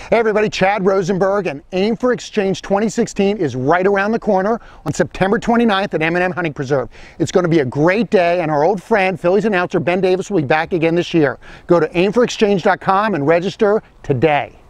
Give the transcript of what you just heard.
Hey everybody, Chad Rosenberg and Aim for Exchange 2016 is right around the corner on September 29th at M&M Hunting Preserve. It's going to be a great day, and our old friend, Phillies announcer Ben Davis, will be back again this year. Go to aimforexchange.com and register today.